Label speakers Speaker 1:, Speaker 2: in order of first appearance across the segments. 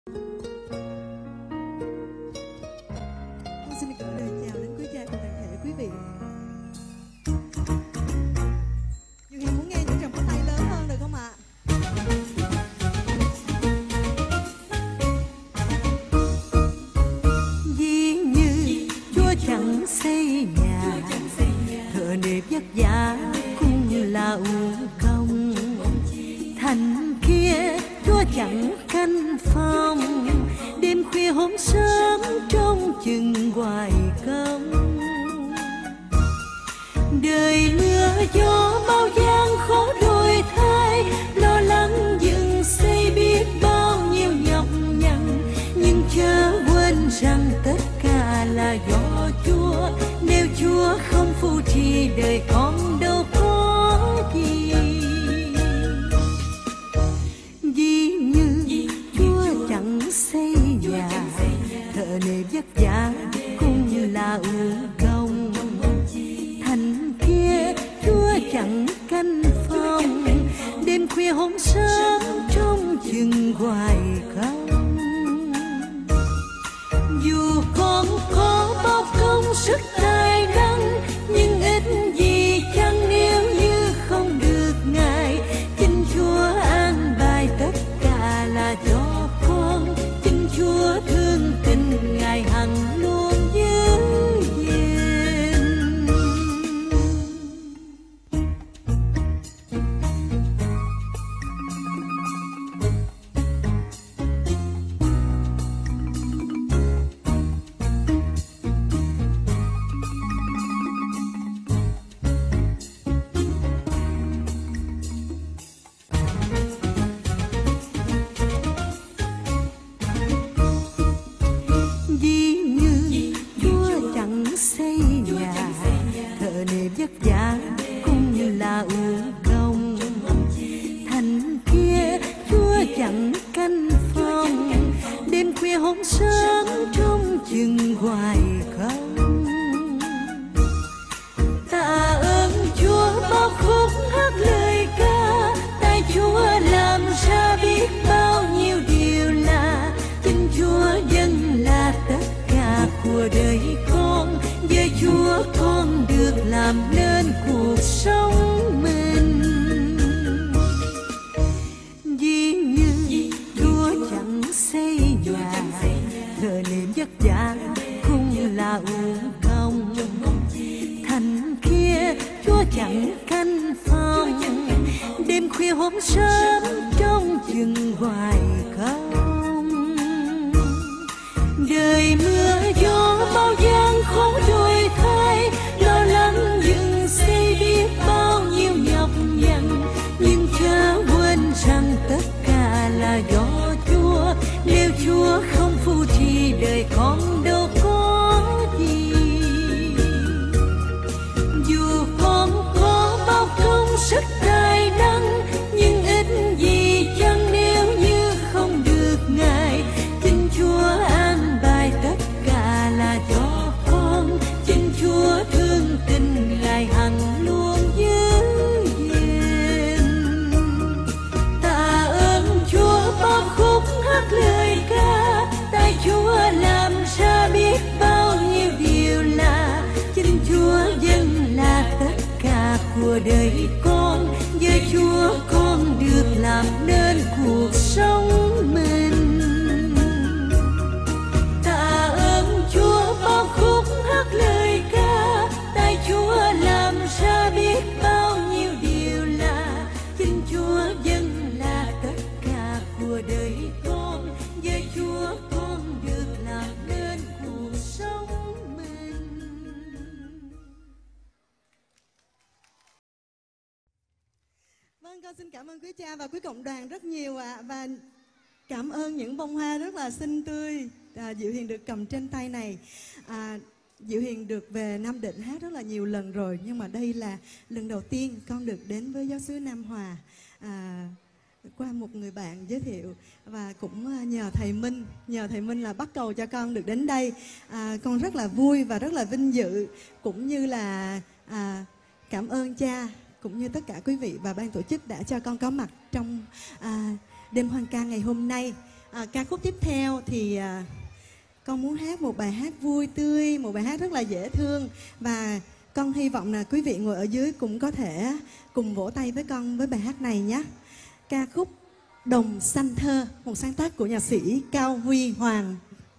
Speaker 1: Con xin gửi lời chào đến quý cha cùng toàn thể quý vị. Dù Hiền muốn nghe những tràng pháo tay lớn hơn được không ạ?
Speaker 2: Ví như Chúa chẳng xây nhà, thợ nếp vất vả cũng là uổng công. Thành kia Chúa chẳng canh phòng, đêm khuya hôm sớm trông chừng hoài công. Đời mưa gió bao gian khó đổi thay, lo lắng dựng xây biết bao nhiêu nhọc nhằn, nhưng chớ quên rằng tất cả là do Chúa. Nếu Chúa không phù trì đời con đâu có gì. Ví như Chúa chẳng xây nhà, thợ nếp vất vả cũng là uổng công. Thành kia Chúa chẳng canh phòng, đêm khuya hôm sớm trông chừng hoài không. Dù con có bao công sức tài năng, nhưng ít gì chăng nếu như không được Ngài. Chính Chúa an bài tất cả là cho con, chính Chúa thương tình Ngài hằng luôn giữ gìn. Ví như Chúa chẳng xây nhà, thợ nếp vất vả cũng là uổng công. Thành kia Chúa chẳng canh phòng, đêm khuya hôm sớm trông chừng hoài không. Tạ ơn Chúa bao khúc hát lời ca, tay Chúa làm ra biết bao nhiêu điều lạ. Chính Chúa dâng là tất cả của đời con, với Chúa con được làm nên cuộc sống mình. Ví như Chúa chẳng xây nhà, thợ nếp vất vả cũng là uổng công. Thành kia Chúa chẳng canh phòng, đêm khuya hôm sớm trông chừng hoài không. Đời mưa gió bao gian khó đổi thay, lo lắng dựng xây biết bao nhiêu nhọc nhằn, nhưng chớ quên rằng tất cả là do Chúa. Nếu Chúa không phù trì đời con đâu có gì. Dù con có bao công sức tài năng, nhưng ít gì chăng nếu như không được Ngài. Chính Chúa an bài tất cả là cho con, chính Chúa thương tình Ngài hằng luôn giữ gìn. Tạ ơn Chúa bao khúc hát lời ca, tay Chúa làm ra biết bao nhiêu điều lạ. Chính Chúa dâng là tất cả của đời con, với Chúa con được làm nên cuộc sống mình. Tạ ơn Chúa bao khúc hát lời ca, tay Chúa làm ra biết bao nhiêu điều lạ. Chính Chúa dâng là tất cả của đời con, với Chúa con được làm nên cuộc sống mình.
Speaker 1: Vâng, con xin cảm ơn quý cha và quý cộng đoàn rất nhiều ạ. Và cảm ơn những bông hoa rất là xinh tươi Diệu Hiền được cầm trên tay này. Diệu Hiền được về Nam Định hát rất là nhiều lần rồi, nhưng mà đây là lần đầu tiên con được đến với giáo xứ Nam Hòa qua một người bạn giới thiệu, và cũng nhờ thầy Minh là bắt cầu cho con được đến đây. Con rất là vui và rất là vinh dự, cũng như là cảm ơn cha cũng như tất cả quý vị và ban tổ chức đã cho con có mặt trong đêm hoan ca ngày hôm nay. Ca khúc tiếp theo thì con muốn hát một bài hát vui tươi, một bài hát rất là dễ thương. Và con hy vọng là quý vị ngồi ở dưới cũng có thể cùng vỗ tay với con với bài hát này nhé. Ca khúc Đồng Xanh Thơ, một sáng tác của nhạc sĩ Cao Huy Hoàng.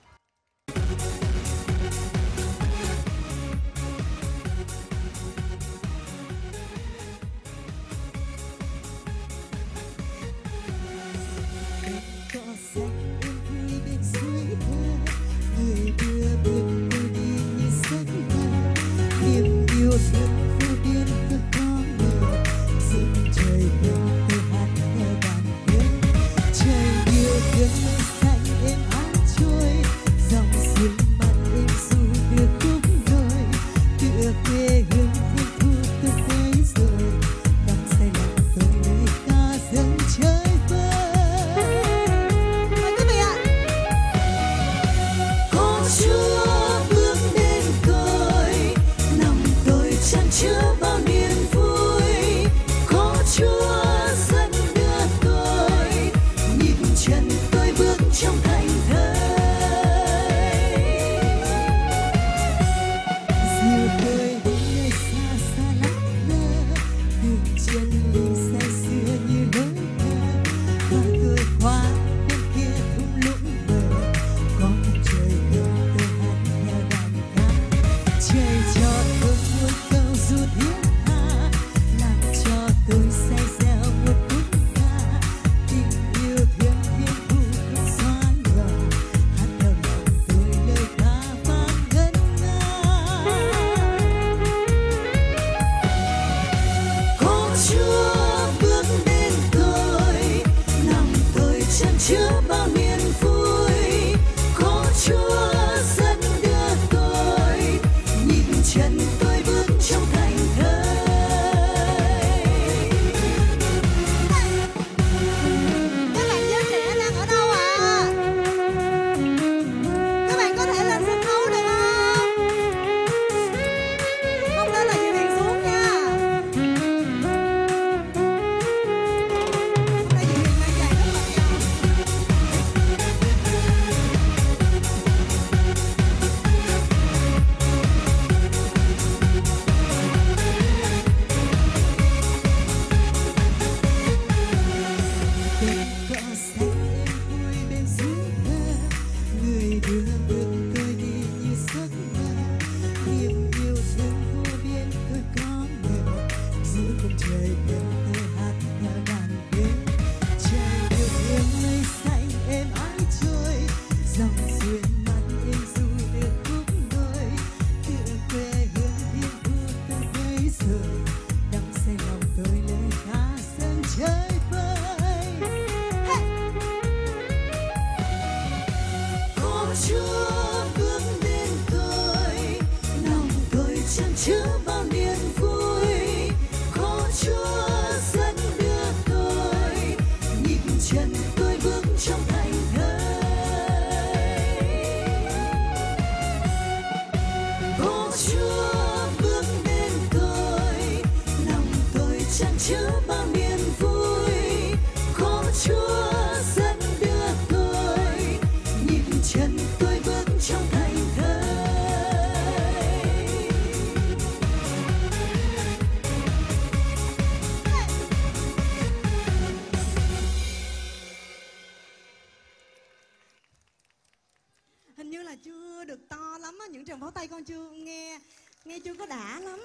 Speaker 1: Hình như là chưa được to lắm á, những tràng pháo tay con chưa nghe chưa có đã lắm.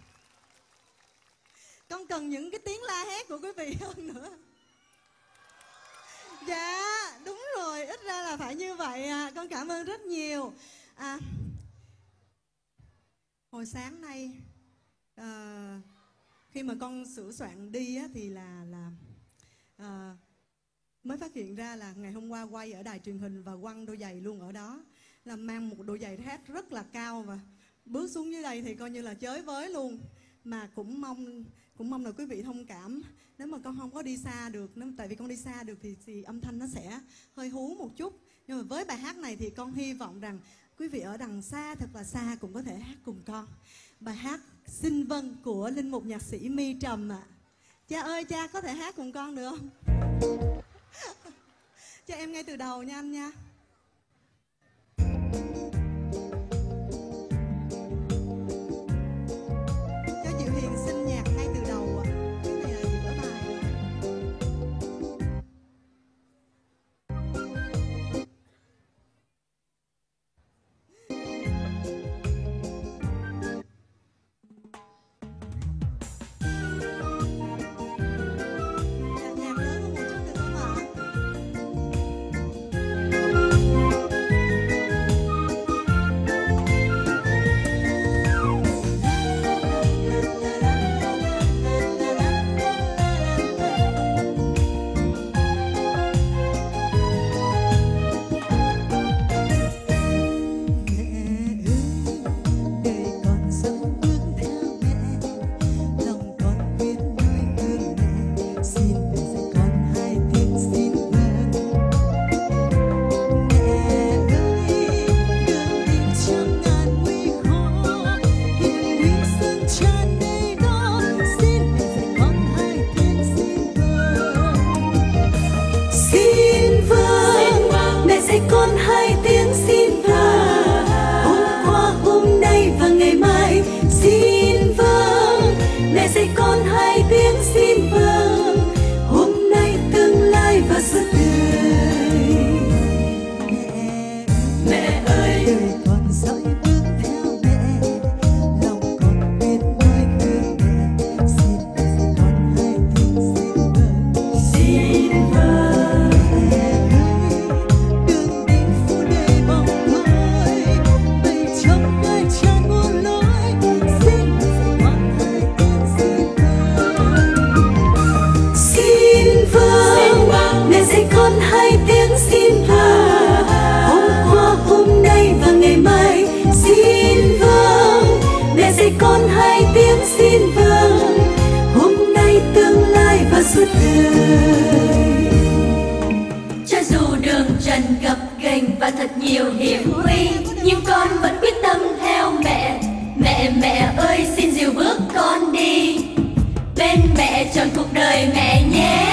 Speaker 1: Con cần những cái tiếng la hét của quý vị hơn nữa. Dạ, đúng rồi, ít ra là phải như vậy à. Con cảm ơn rất nhiều. Hồi sáng nay khi mà con sửa soạn đi á, thì mới phát hiện ra là ngày hôm qua quay ở đài truyền hình và quăng đôi giày luôn ở đó, là mang một đôi giày hát rất là cao, và bước xuống dưới đây thì coi như là chới với luôn. Mà cũng mong là quý vị thông cảm nếu mà con không có đi xa được, tại vì con đi xa được thì âm thanh nó sẽ hơi hú một chút. Nhưng mà với bài hát này thì con hy vọng rằng quý vị ở đằng xa thật là xa cũng có thể hát cùng con. Bài hát Xin Vâng của linh mục nhạc sĩ My Trầm ạ. Cha ơi cha, có thể hát cùng con được không? cho em ngay từ đầu nha anh nha. Cho Diệu Hiền xin nhạc ngay từ đầu ạ. Cái này là giữa bài. Nhạc lớn hơn một chút được không ạ?
Speaker 2: Con hai tiếng xin vâng, hôm qua hôm nay và ngày mai xin vâng. Mẹ dạy con hai tiếng xin vâng, hôm nay tương lai và suốt đời. Mẹ ơi, đời con dõi bước theo mẹ, lòng con biết nói thương mẹ. Xin mẹ dạy con hai tiếng xin vâng, xin vâng. Hai tiếng xin vâng, hôm qua hôm nay và ngày mai xin vâng. Mẹ dạy con hai tiếng xin vâng, hôm nay tương lai và suốt đời. Cho dù đường trần gập ghềnh và thật nhiều hiểm nguy, nhưng con vẫn quyết tâm theo mẹ. Mẹ ơi xin dìu bước con đi, bên mẹ trọn cuộc đời mẹ nhé.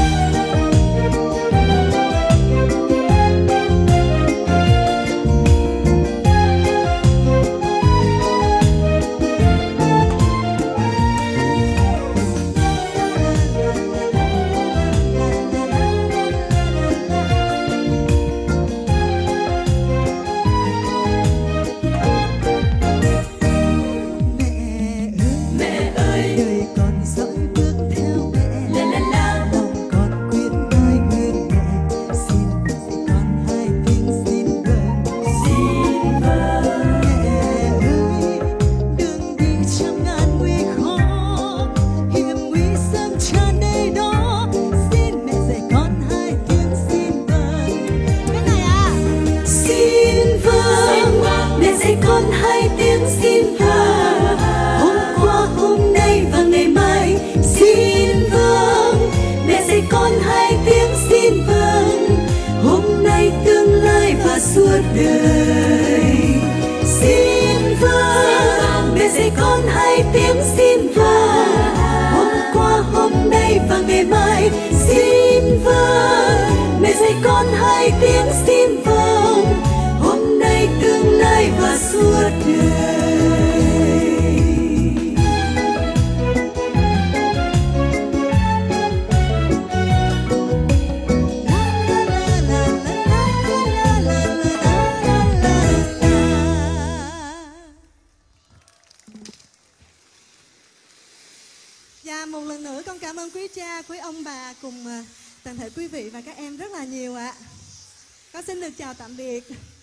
Speaker 2: Con hai tiếng xin vâng, hôm qua hôm nay và ngày mai xin vâng. Mẹ dạy con hai tiếng xin vâng, hôm nay tương lai và suốt đời. Xin vâng, mẹ dạy con hai tiếng xin vâng, hôm qua hôm nay và ngày mai xin vâng. Mẹ dạy con hai tiếng xin vâng, hôm nay tương lai và suốt đời.
Speaker 1: Và một lần nữa con cảm ơn quý cha, quý ông bà cùng toàn thể quý vị và các em rất là nhiều ạ. Con xin được chào tạm biệt.